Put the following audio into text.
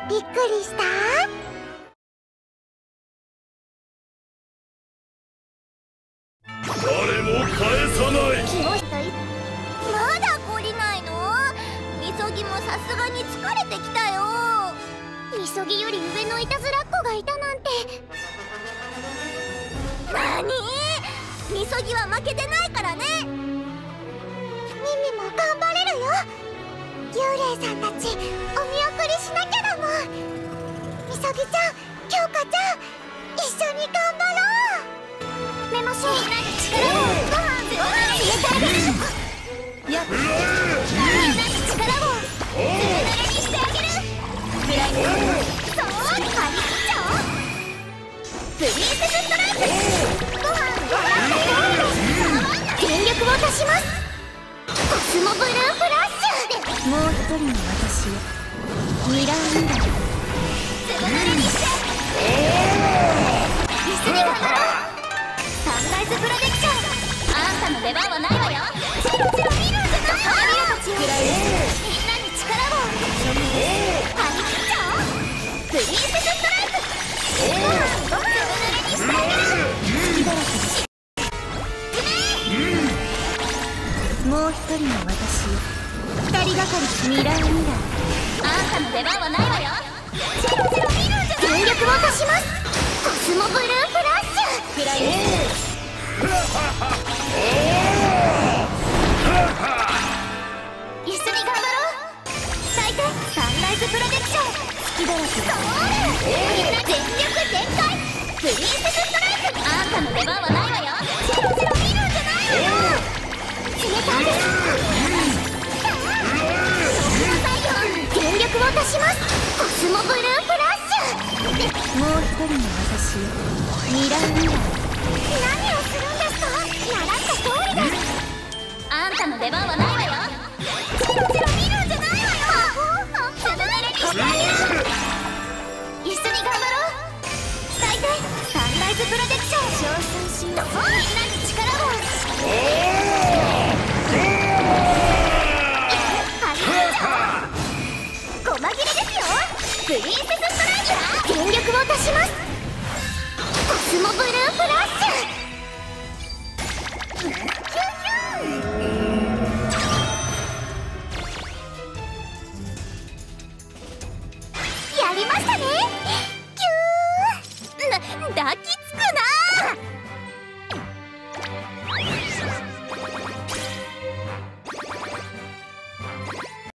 びっくりした？ 誰も返さない。 まだ懲りないの？みそぎもさすがに疲れてきたよ。みそぎより上のいたずらっ子がいたなんて。なに？みそぎは負けてないからね。ミミも頑張れるよ。幽霊さんたちお見送りしなきゃだもん。みそぎちゃん、きょうかちゃん、一緒に頑張ろう。メモシみんなに力をご飯入れてあげる。やっみんなに力をずぶ濡れにしてあげる。フライトそう張り切っちゃおう。プリンセスストライクご飯全力を出します。コスモブルーフラッシュ。もう一人の私よ、ミラーミラーずぶ濡れにして一緒に頑張ろう。サンライズプロジェクション、あんたの出番はないわよ。チロチロ見るんじゃない。ミラたちよ、みんなに力を張り切っちゃおう。プリンセスストライクご飯ずぶ濡れにしてあげる。もう一人の私よ、二人がかりミラーミラーあんたの出番はないわよ。チロチロ見るんじゃない。全力を出します。コスモブルーフラッシュ。フライ一緒に頑張ろう。最低サンライズプロジェクション好きだらけ。そうみんな全力全開。プリンセスストライクあんたの出番はないわよ。チロチロ見るんじゃないわよ。冷たいです。全力を出します。コスモブルーフラッシュ。もう一人の私よ、ミラーミラー何をするんですか。習った通りです。あんたの出番はないわよ。チロチロ見るんじゃないわよ。ずぶ濡れにしてあげる。一緒に頑張ろう。最低サンライズプロジェクション称賛しよう。みんなに力を細切れですよ。プリンセスストライク全力を出します。コスモブルーフラッシュ